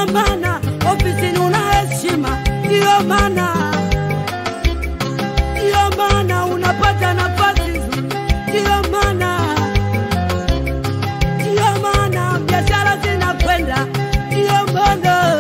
Ndio maana ofisini una heshima, ndio maana unapata nafasi nzuri, ndio maana biashara zinakwenda, ndio maana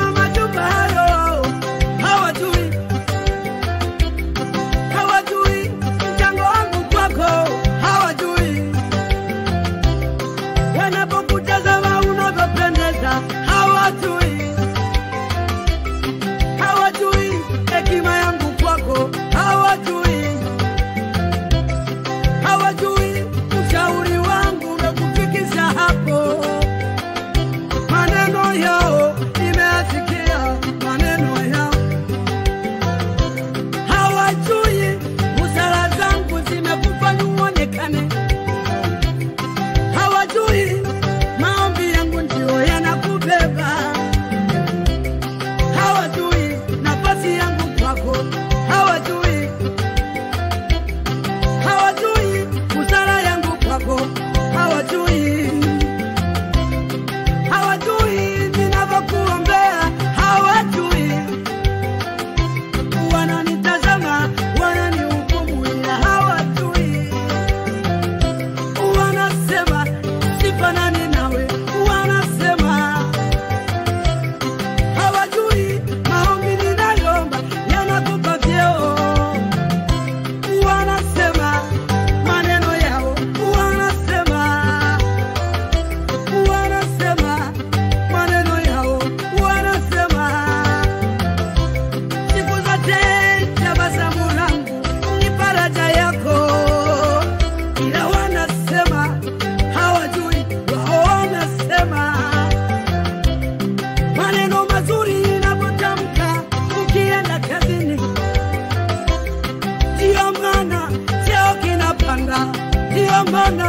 hawajui Ndiyo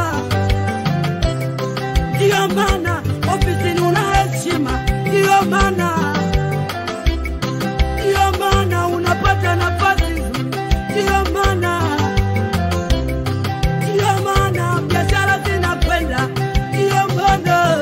maana ofisini una heshima. Ndiyo maana unapata nafasi. Ndiyo maana biashara zinakwenda. Ndiyo maana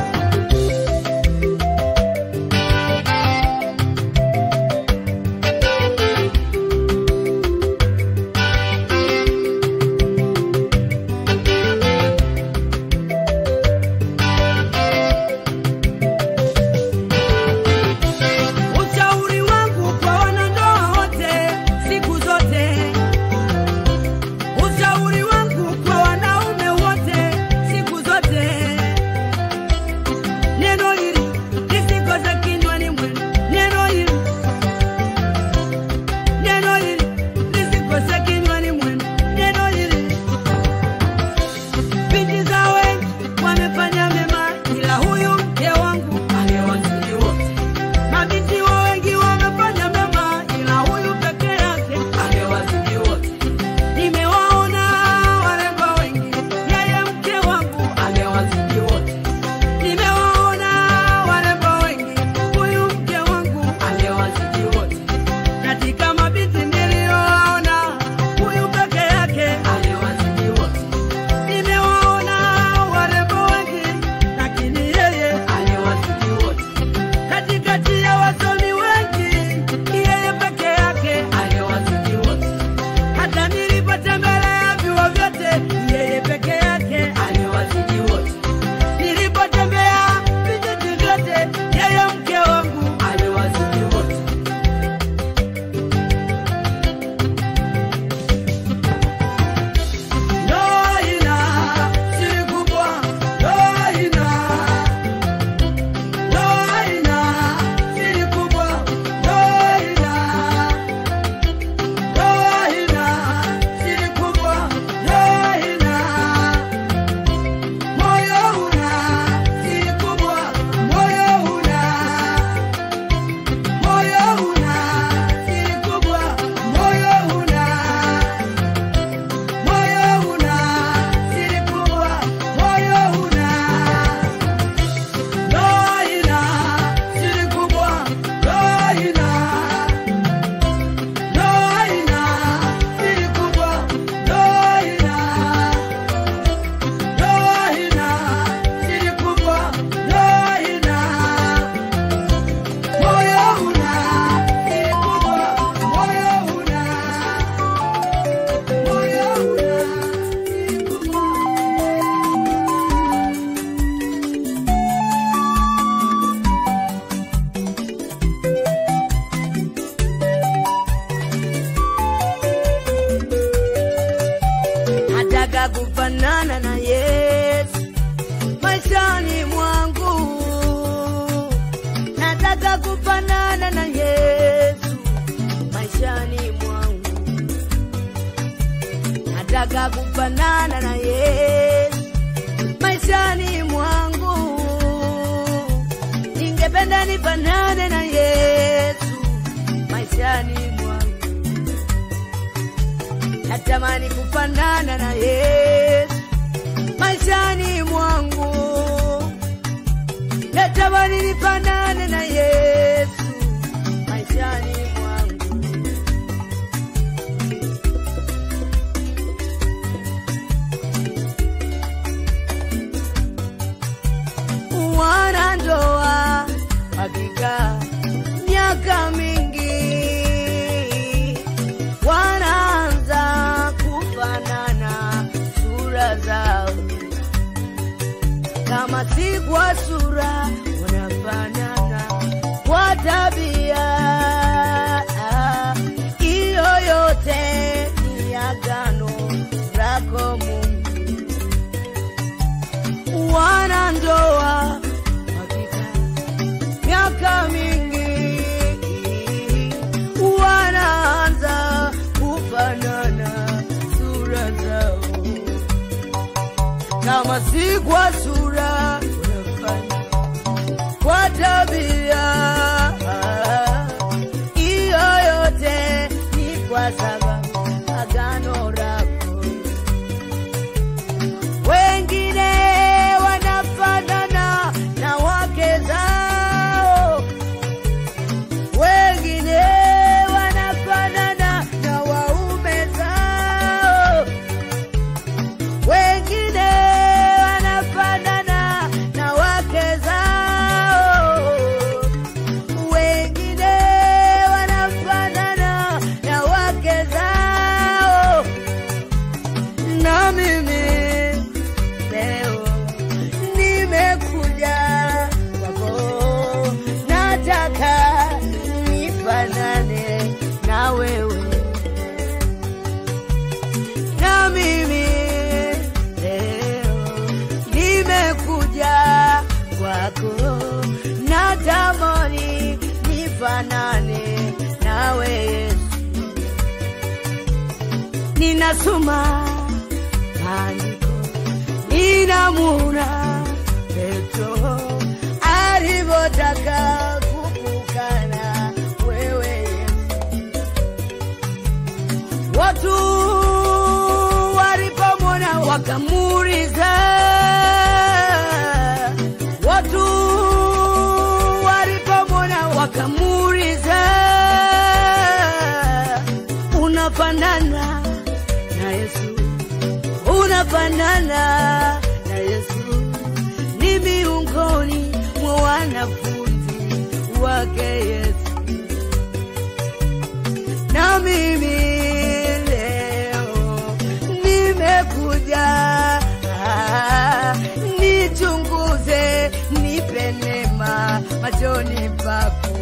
kufanana na Yesu maishani mwangu. Nataka kufanana na Yesu maishani mwangu. Nataka kufanana na Yesu maishani mwangu. Ningependa nifanane na Yesu maishani mwangu. Natamani kufanana na Yesu maishani mwangu. Natamani nifanane na Yesu maishani mwangu. Wanandoa hakika miaka mingi wanaanza kufanana sura zao, kama si kwa sura wanafanana kwa tabia. Hiyo yote ni agano lako Mungu. Wanandoa hakika miaka mingi wanaanza kufanana sura zao, kama si kwa sura wanafanya kwa tabia. Hiyo yote ni kwa sababu agano lako. nifanane nawe Yesu. Ninasoma maandiko, ninamuna Petro alivyotaka kukukana wewe Yesu. Watu walipomwona wakamuuliza, watu walipomwona wakamuuliza, unafanana na Yesu, unafanana na Yesu. Ni miongoni mwa wanafunzi wake Yesu. Na mimi leo nimekuja, nichunguze, nipe neema machoni pako,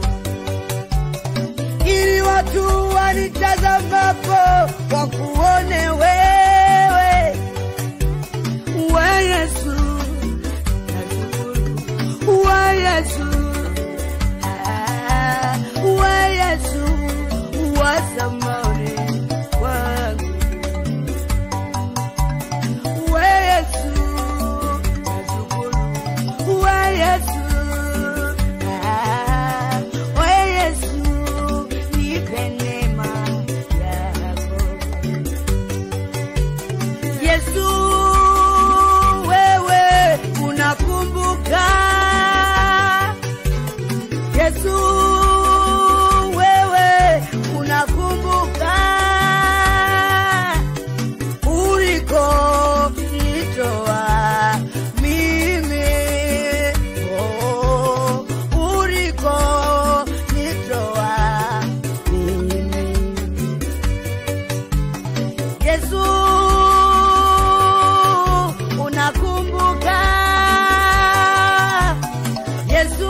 ili watu wanitazamapo wakuone wewe, we Yesu. We Yesu, we Yesu, wasamani wangu. We Yesu, nashukuru. We Yesu, we Yesu, nipe neema yako. Yesu, wewe unakumbuka. Yesu, wewe unakumbuka uliko nitoa mimi, oh, uliko nitoa mimi. Yesu, unakumbuka. Yesu,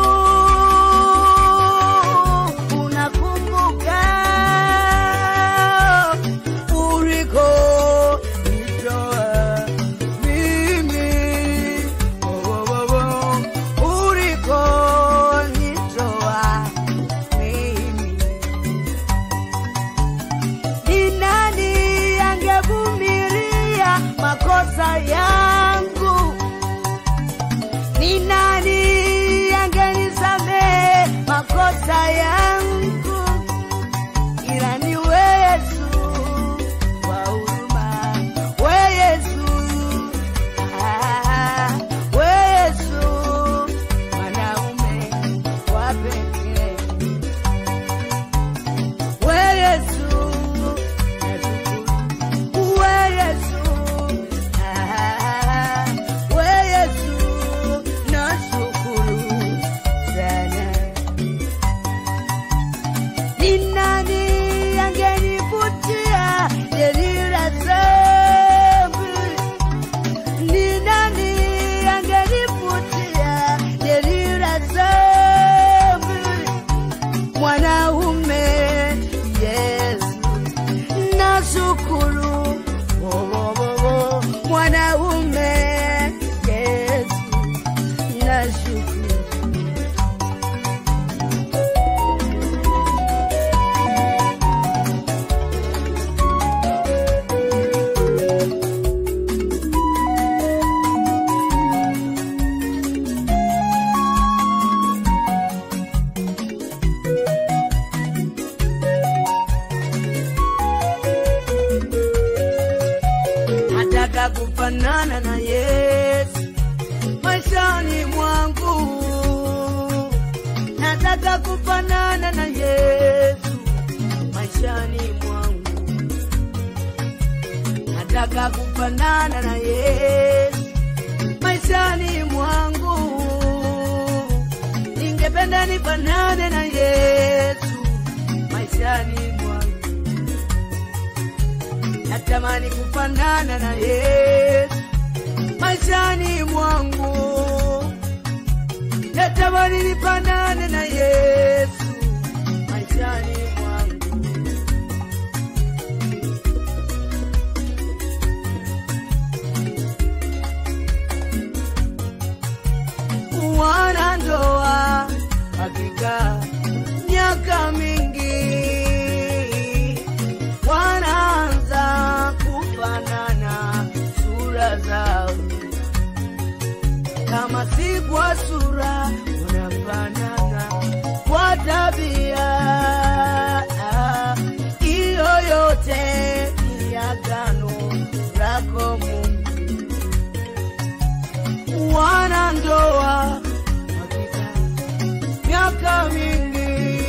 makosa yangu, ni nani angenisamehe makosa yangu, ila ni wewe Yesu wa huruma. Wewe Yesu, wewe Yesu, mwanaume wa pekee. Wewe Yesu, wewe Yesu, mwanaume Yesu, nashukuru. Mwanaume Yesu, nashukuru. Nataka kufanana na Yesu maishani mwangu. Nataka kufanana na Yesu maishani mwangu. Nataka kufanana na Yesu maishani mwangu. Ningependa nifanane na Yesu maishani mwangu. Natamani kufanana na Yesu maishani mwangu. Natamani nifanane na Yesu maishani mwangu. Wanandoa hakika kwa sura unafanana, kwa tabia hiyo yote ni agano lako Mungu. Wanandoa miaka mingi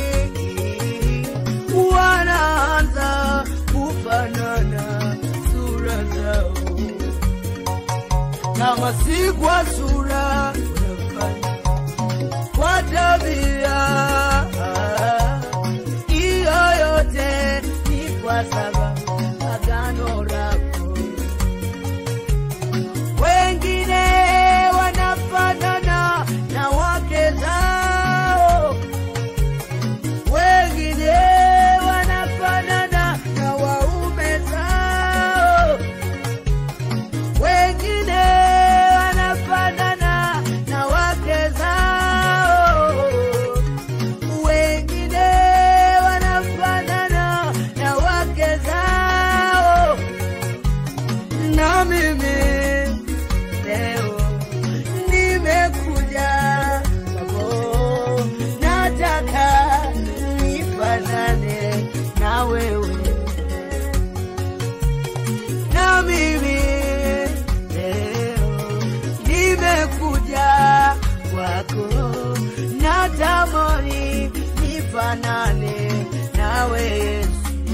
wanaanza kufanana sura zao, kama si kwa sura kwa tabia hiyo yote ni kwa sababu agano lako. Wengine wanafanana na wake zao, wengine wanafanana na waume zao, wengine wanafanana na wake zao, wengine wanafanana na wake zao. Na mimi leo nimekuja kwako, nataka nifanane na wewe. Na mimi leo nimekuja kwako, natamani nifanane nawe Yesu.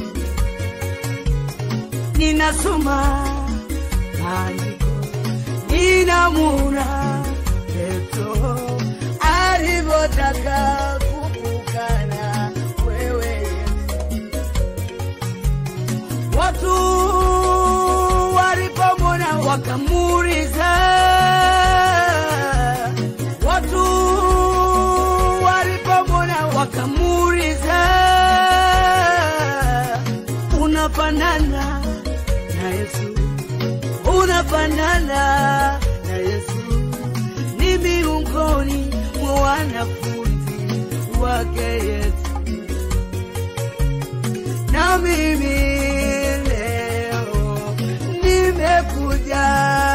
Ninasoma maandiko, ninamuna Petro alivyotaka kukukana wewe Yesu. Watu walipomwona wakamuuliza, watu walipomwona wakamuuliza, unafanana na Yesu, unafanana na Yesu. Ni miongoni mwa wanafunzi wake Yesu. Na mimi leo nimekuja,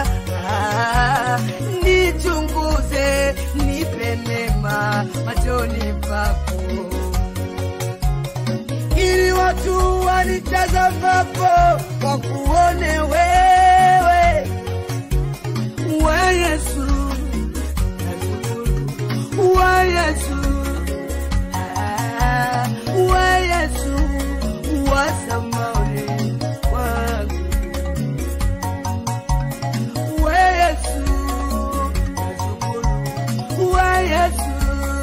nichunguze, nipe neema machoni pako, ili watu wanitazamapo wakuone wewe, we Yesu, we Yesu, we Yesu wa samani wangu, we Yesu, we Yesu,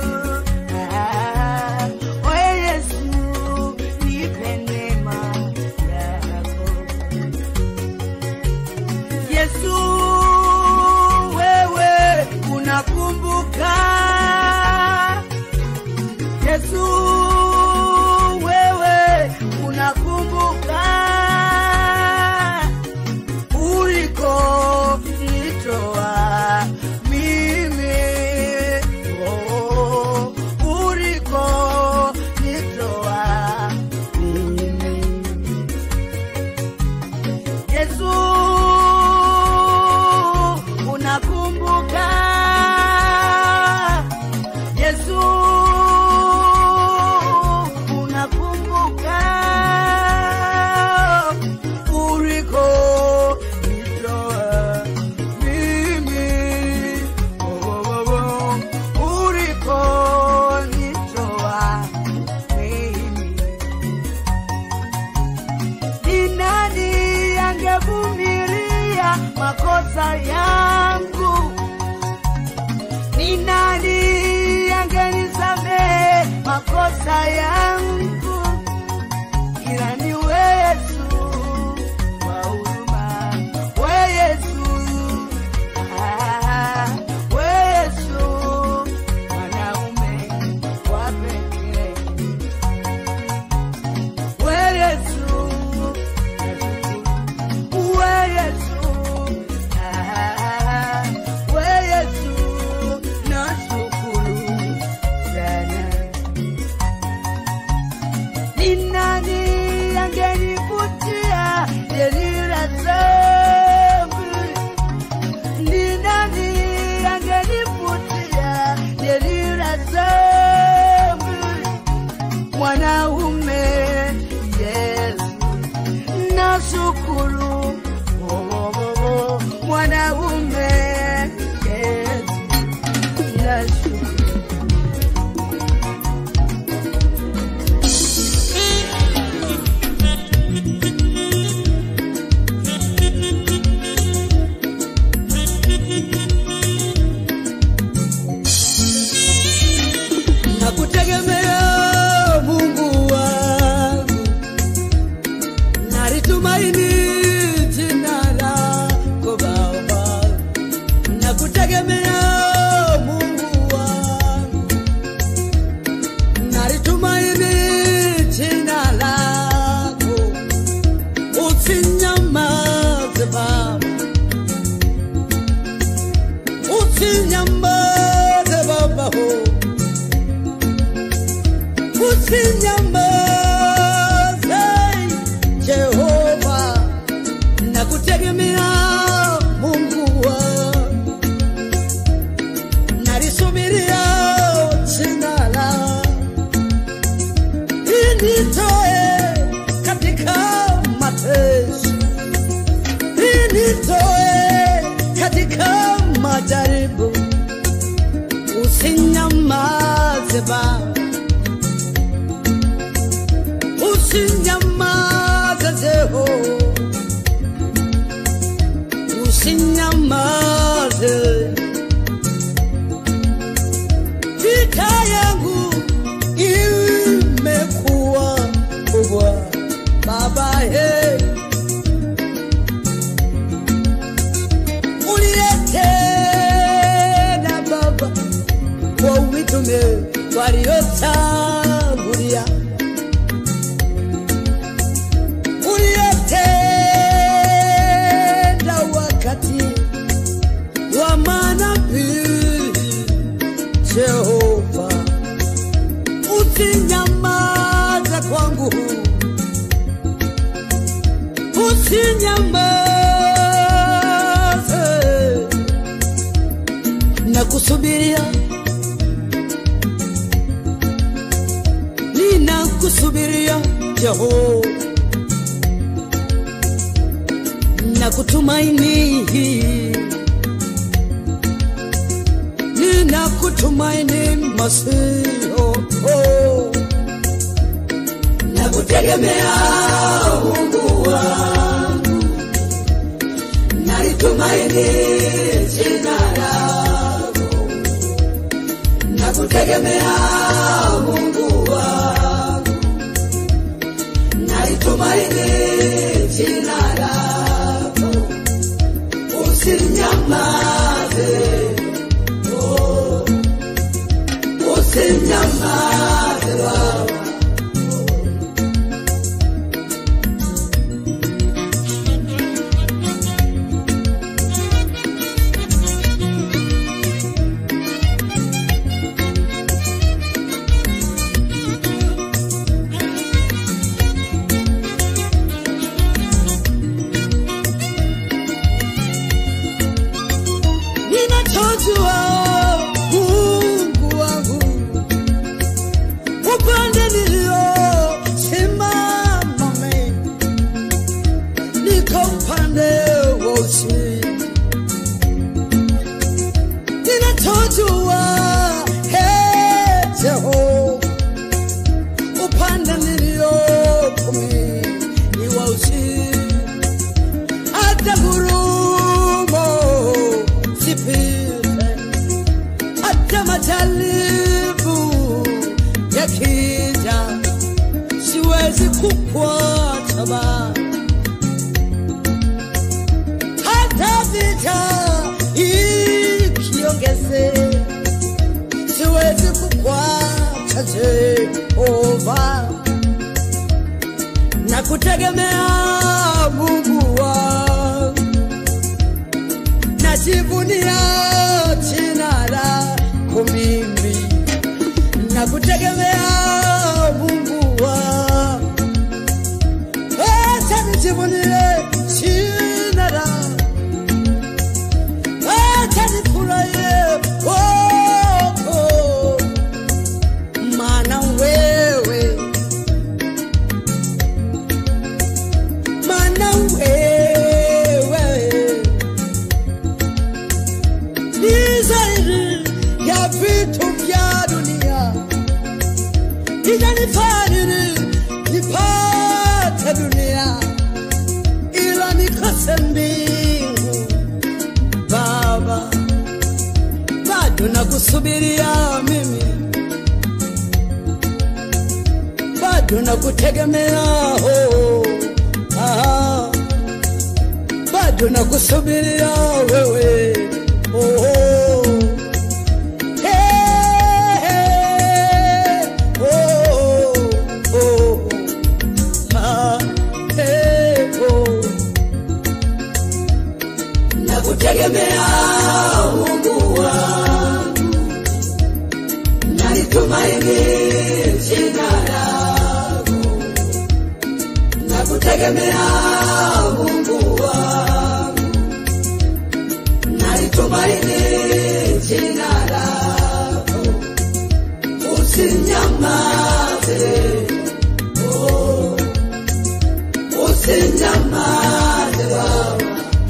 we Yesu, nipe neema yako. Yesu, wewe unakumbuka, Yesu, wewe unakumbuka uliko nitoa mimi, oh, uliko nitoa mimi. Yesu, unakumbuka, Yesu, unakumbuka uliko nitoa mimi, uliko nitoa mimi. Ni nani angevumilia makosa yangu? Ni nani angenisamehe makosa yangu? Ila ni wewe Yesu wa huruma, wewe Yesu, wewe Yesu mwanaume wa pekee, wewe Yesu, wewe Yesu, wewe Yesu, nashukuru sana. makulu mwanaume Yesu nakutegemea Mungu wangu, nalitumaini jina lako Baba. Nakutegemea Mungu wangu, nalitumaini jina lako. Usinyamaze Baba, usinyamaze Baba, usinyamaze Jehova. Nakutegemea Mungu wangu, nalisubiria jina lako. Nitoe katika mateso, nitoe katika majaribu. Usinyamaze Baba, usinyamaze Jehova, usinyamaze. Vita yangu imekuwa kubwa Baba, uliyetenda Baba kwa mitume waliotangulia, uliyetenda wakati wa manabii Jehova. Usinyamaze kwangu, usinyamaze, nakusubiria, ninakusubiria Jehova, nakutumaini, ninakutumaini Masihi. Nakutegemea Mungu wangu, nalitumaini jina lako. Nakutegemea Mungu wangu, nalitumaini jina lako. Usinyamaze, usinyamaze Baba. Ninachojua Mungu wangu, upande niliosimama mimi, niko upande wa ushindi. Ninachojua Jehova, upande niliopo mimi ni wa ushindi. Hata ngurumo zipite, hata majaribu yakija, siwezi kukuacha Baba. Hata vita ikiongeze, siwezi kukuacha Jehova. Nakutegemea Mungu wangu, najivunia jina lako mimi. Nakutegemea Mungu wangu, acha nijivunie jina lako, acha nifurahie maana wewe nakusubiria mimi, bado nakutegemea, bado nakusubiria wewe, nakutegemea Mungu wangu, nalitumaini jina lako. Nakutegemea Mungu wangu, nalitumaini jina lako. Usinyamaze, usinyamaze Baba.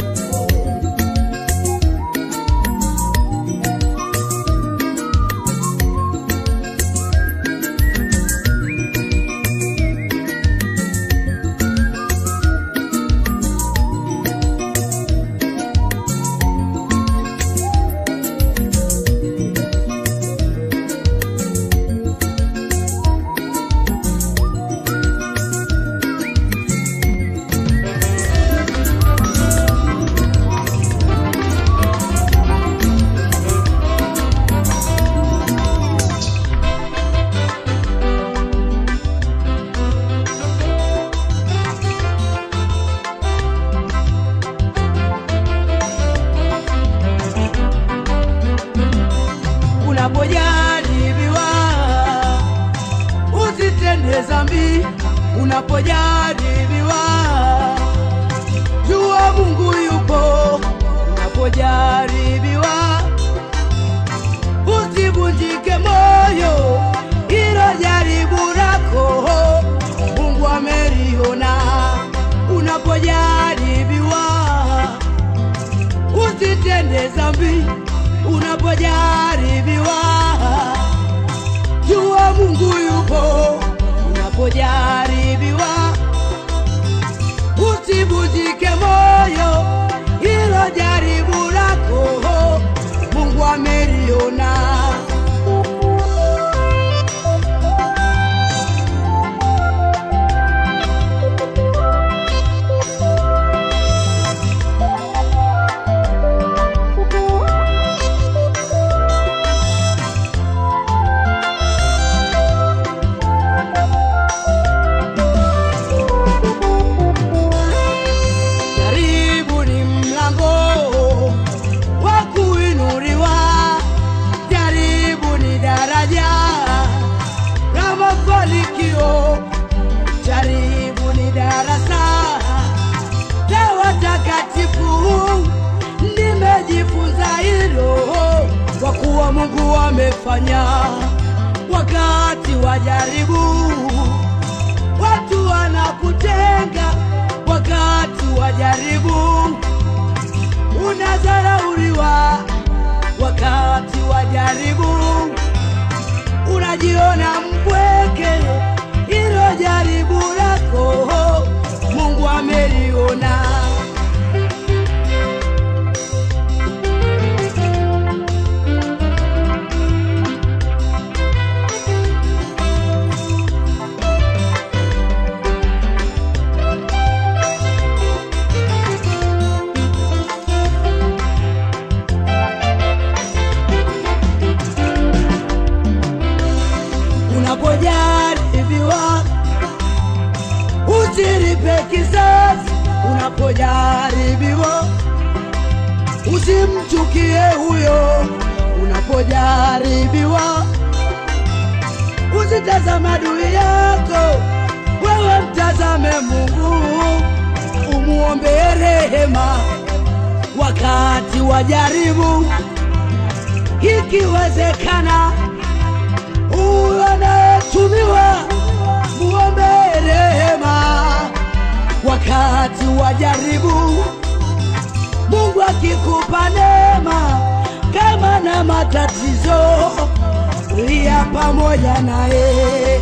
Unapojaribiwa usitende dhambi, unapojaribiwa jua Mungu yupo. Unapojaribiwa usivunjike moyo, hilo jaribu lako Mungu ameliona. Unapojaribiwa usitende dhambi, unapojaribiwa jua Mungu yupo. Unapojaribiwa usivunjike moyo, hilo jaribu lako Mungu ameliona. Jaribu ni darasa la watakatifu, nimejifunza hilo kwa kuwa Mungu amefanya. Wakati wa jaribu watu wanakutenga, wakati wa jaribu unadharauliwa, wakati wa jaribu unajiona mpweke, hilo jaribu lako Mungu ameliona. Unapojaribiwa usilipe kisasi, unapojaribiwa usimchukie huyo. Unapojaribiwa usitazame adui yako, wewe mtazame Mungu, umuombe rehema wakati wa jaribu. Ikiwezekana unayetumiwa muombe rehema wakati wa jaribu. Mungu akikupa neema kama na matatizo, lia pamoja naye.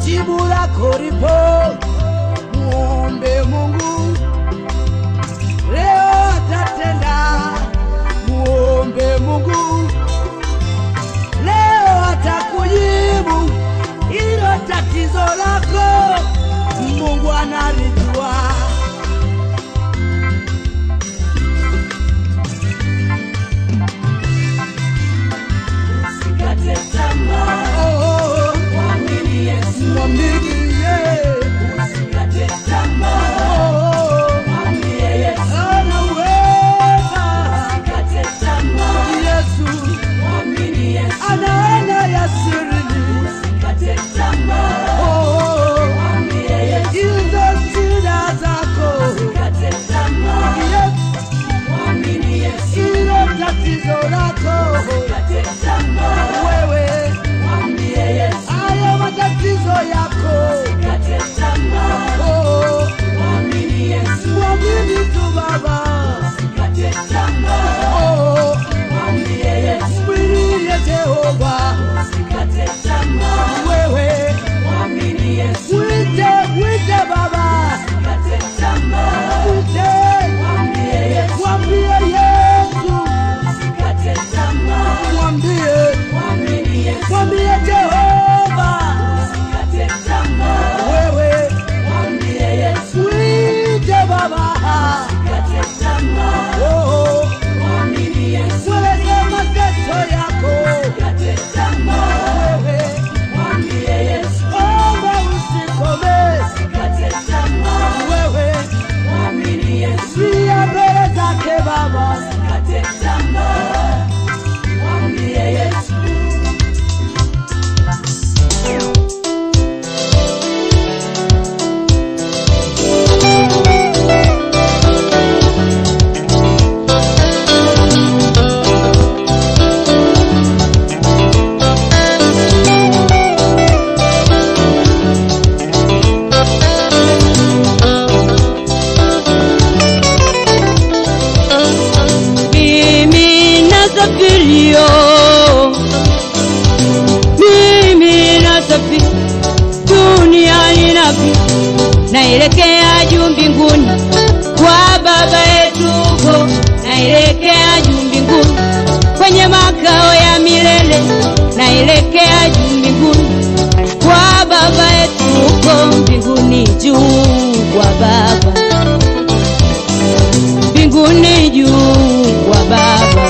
jibu lako lipo, muombe Mungu. Leo atatenda, muombe Mungu. Leo atakujibu hilo tatizo lako, Mungu analijua. Usikate tamaa, mwamini Yesu, mwamini yeye. Usikate tamaa, mwamini Yesu, anaweza. Usikate tamaa, Yesu, mwamini Yesu, anaona yasiri. Usikate tamaa, mwamini Yesu, hizo shida zako. Usikate tamaa, mwamini Yesu, hilo tatizo lako. Usikate tamaa, wewe mwamini Yesu, haya matatizo yako. Usikate tamaa, mwamini Yesu, mwamini tu Baba. Usikate tamaa, mwamini Yesu, mwamini Jehova. Usikate tamaa, wewe mwamini Yesu, mwite Baba. Usikate tamaa, mwamini Yesu, mwamini Yesu. Usikate tamaa, mwamini Yesu, mwamini Jehova. Usikate tamaa, wewe mwamini Yesu, mwite Baba. Usikate tamaa, mwamini Yesu, mweleze mateso yako. Usikate tamaa, wewe mwamini Yesu, omba usikome. Usikate tamaa, wewe mwamini Yesu, lia mbele zake Baba. Usikate tamaa, mwamini Yesu. Mimi nasafiri duniani napita, naelekea juu mbinguni kwa Baba yetu huko, naelekea juu mbinguni kwenye makao ya milele, naelekea juu mbinguni kwa Baba yetu huko, mbinguni juu kwa Baba, mbinguni juu kwa Baba,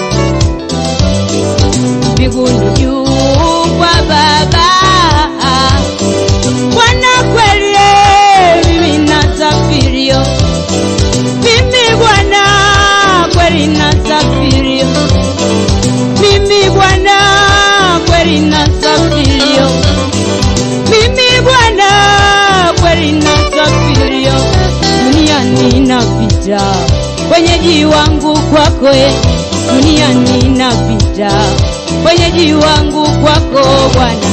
mbinguni juu kwa Baba. Bwana kweli mimi nasafirio, mimi Bwana kweli nasafirio, mimi Bwana kweli nasafirio, mimi Bwana kweli nasafirio. Duniani napita, wenyeji wangu kwako, duniani napita, wenyeji wangu kwako Bwana.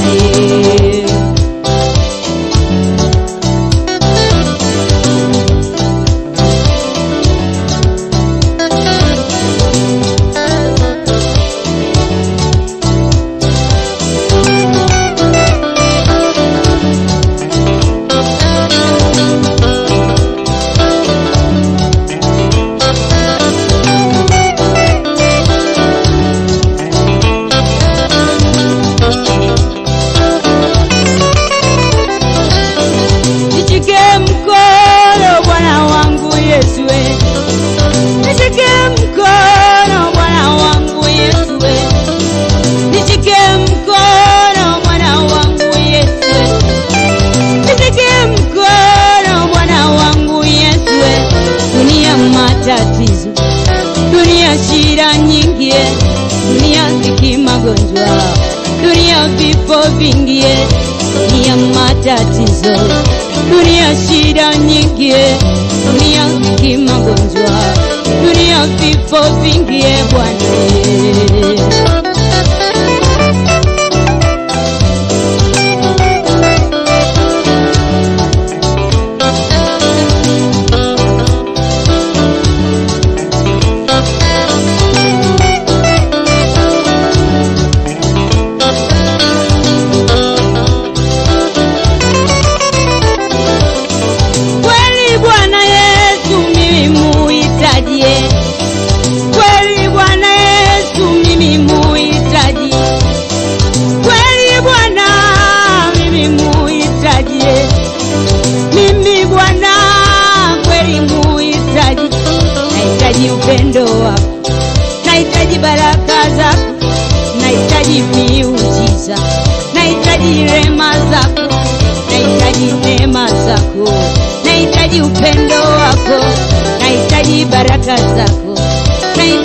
Dunia shida nyingi, dunia dhiki magonjwa, dunia vifo vingi, dunia matatizo, dunia shida nyingi, dunia dhiki magonjwa, dunia vifo vingi Bwana.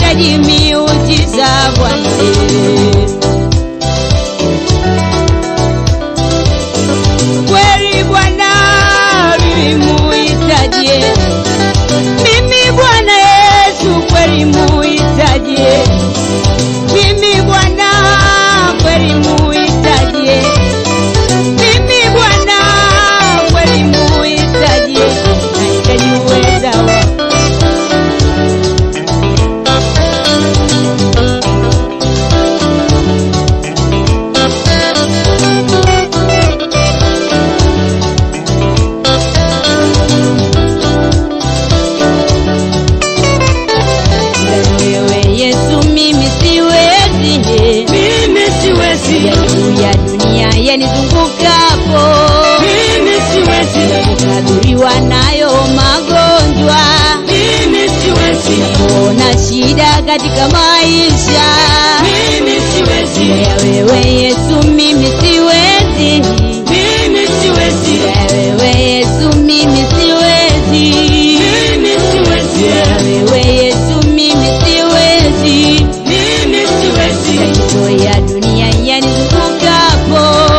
nahitaji miujiza Bwana. Kweli Bwana mimi muhitaji, mimi Bwana Yesu kweli muhitaji, mimi Bwana kweli muhitaji, mimi Bwana kweli muhitaji, nahitaji uweza wako. Yanizungukapo mimi siwezi kukabiliwa nayo magonjwa, mimi siwezi kuona shida katika maisha, mimi siwezi wewe Yesu, mimi siwezi, mimi siwezi wewe Yesu, mimi siwezi, mimi siwezi wewe Yesu, mimi siwezi, mimi siwezi ya dunia yanizungukapo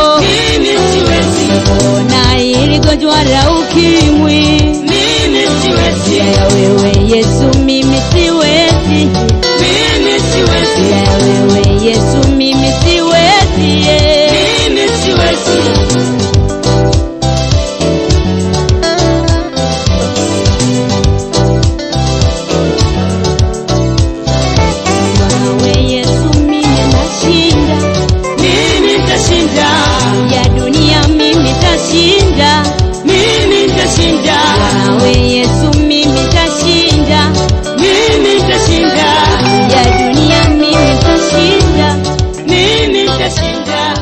gonjwa la ukimwi, mimi siwezi wewe Yesu, mimi siwezi, mimi siwezi wewe Yesu, mimi siwezi, mimi siwezi. Wewe Yesu, mimi nashinda, mimi nitashinda ya dunia, mimi nitashinda, mimi nitashinda. Wewe Yesu, mimi nitashinda, mimi nitashinda ya dunia, mimi nitashinda, mimi nitashinda.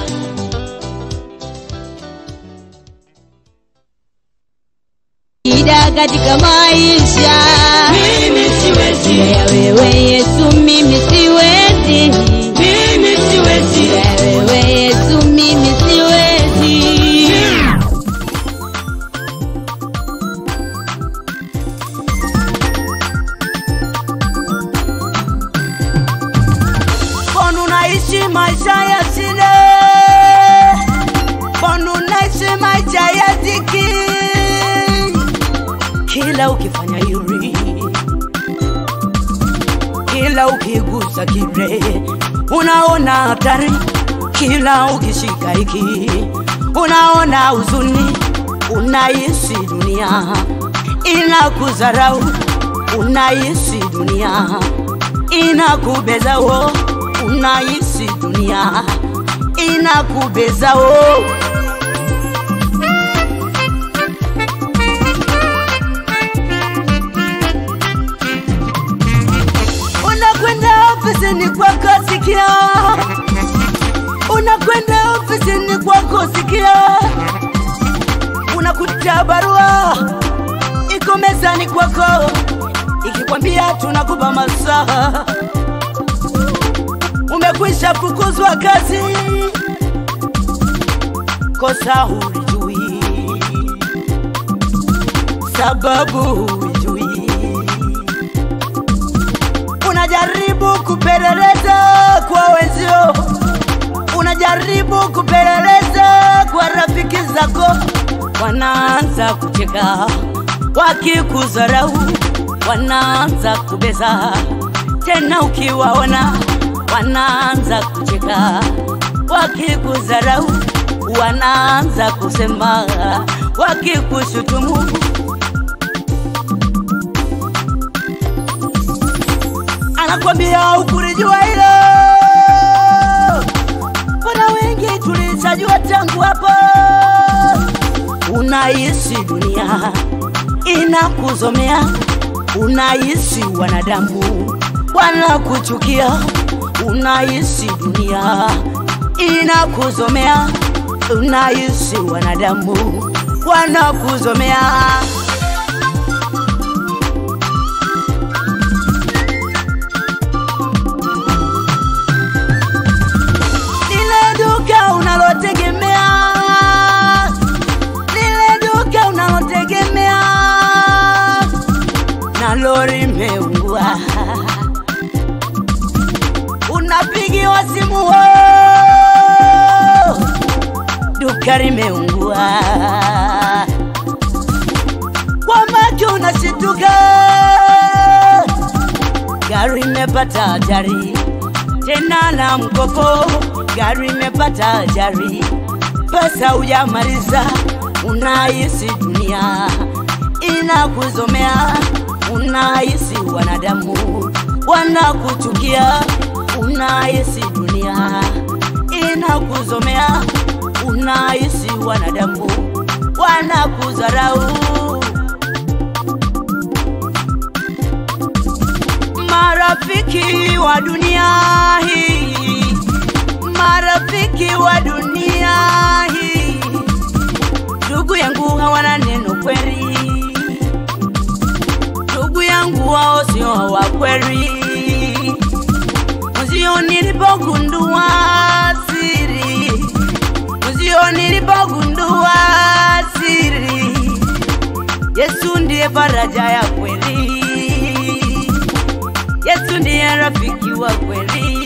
Shida katika maisha, mimi siwezi wewe Yesu, mimi siwezi, mimi siwezi wewe Yesu, mimi siwezi. Naishi maisha ya shida, mbona naishi maisha ya dhiki? Kila ukifanya yuri, kila ukigusa kile unaona hatari, kila ukishika hiki unaona huzuni. Unaishi dunia inakudharau, unaishi dunia inakubeza wo, unaishi dunia inakubeza wo. Unakwenda ofisini kwako sikia, unakwenda ofisini kwako sikia, unakuta barua iko mezani kwako ikikwambia tunakupa masaa, umekwisha fukuzwa kazi, kosa hulijui, sababu hulijui. Unajaribu kupeleleza kwa wenzio, unajaribu kupeleleza kwa rafiki zako, wanaanza kucheka wakikudharau, wanaanza kubeza tena ukiwaona, wanaanza kucheka wakikudharau, wanaanza kusema wakikushutumu. Anakwambia ukulijua hilo, kuna wengi tulishajua tangu hapo. Unaishi dunia inakuzomea, unaishi wanadamu wanakuchukia, unaishi dunia inakuzomea, unaishi wanadamu wanakuzomea. Lile duka unalotegemea, lile duka unalotegemea, na lori meungua, simu duka limeungua, kwa macho unashituka, gari imepata ajali, tena na mkopo, gari imepata ajali, pesa hujamaliza, unahisi dunia inakuzomea, unahisi wanadamu wanakuchukia, unahisi dunia inakuzomea, unahisi wanadamu wanakudharau. Marafiki wa dunia hii, marafiki wa dunia hii, ndugu yangu hawana neno kweli, ndugu yangu wao sio wa kweli. Mzio nilipogundua siri, mzio nilipogundua siri, Yesu ndiye faraja ya kweli, Yesu ndiye rafiki wa kweli.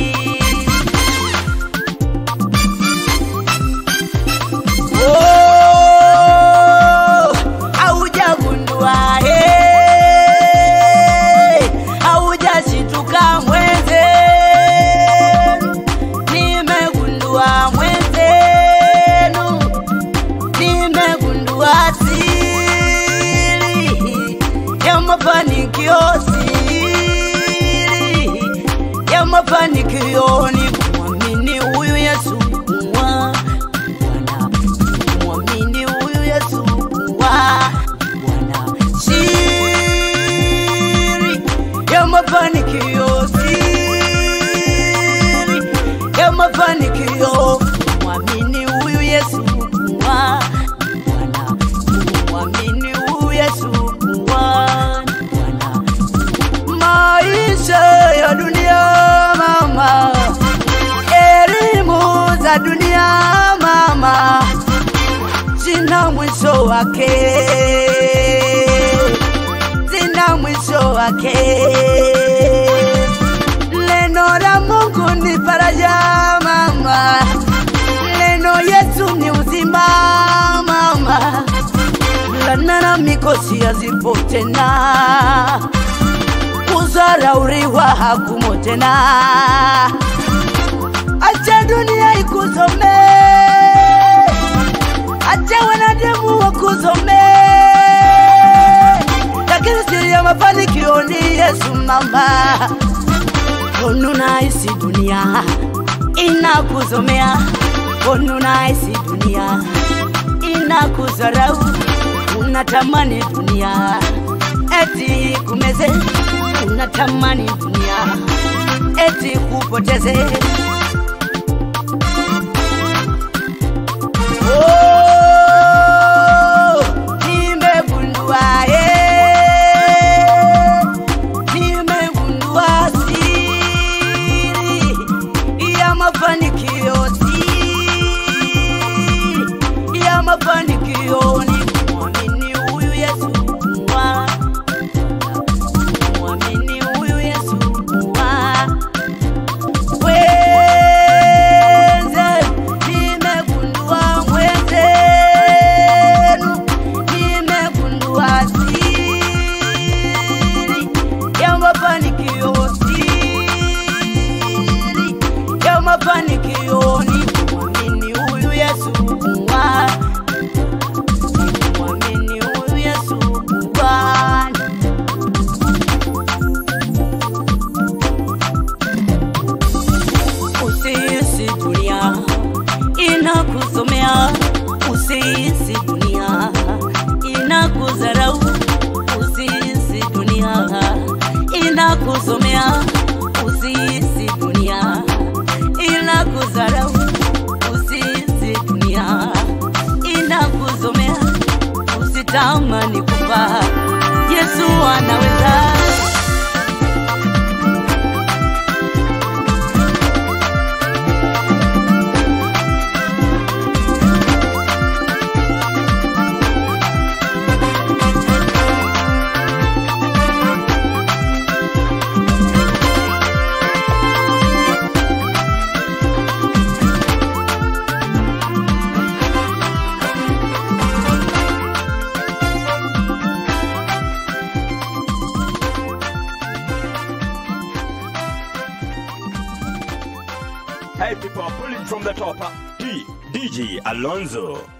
Haujagundua haujashituka mwenzenu, nimegundua mwenzenu, nimegundua siri ya mafanikio, siri ya mafanikio ni kumwamini huyu Yesu kuwa Bwana, kumwamini huyu Yesu kuwa Bwana. Siri ya mafanikio, siri ya mafanikio, kumwamini huyu Yesu kuwa Bwana, kumwamini huyu Yesu kuwa Bwana. Maisha ya dunia mama, elimu za dunia mama, zina mwisho wake, zina mwisho wake. Neno la Mungu ni faraja mama, neno Yesu ni uzima mama, laana na mikosi hazipo tena, kudharauriwa hakumo tena. Acha dunia ikuzome, acha wanadamu wakuzome, lakini siri ya mafanikio ni Yesu mama. Unahisi dunia inakuzomea, unahisi dunia inakudharau, unatamani dunia eti kumeze, unatamani dunia eti kupoteze. Nimegundua nimegundua siri ya mafanikio, siri ya mafanikio ni kumwamini huyu Yesu kuwa, kumwamini huyu Yesu kuwa. Nimegundua mwenzenu, nimegundua siri ya mafanikio, siri ya mafanikio ni kumwamini huyu Yesu kuwa, kumwamini huyu Yesu kuwa. Usihisi dunia inakuzomea, usihisi dunia inakudharau, usihisi dunia inakuzomea, usihisi dunia inakudharau, usihisi dunia inakuzomea, usitamani kufa, Yesu anaweza. Hey people, pulling from the top. DJ Alonzo.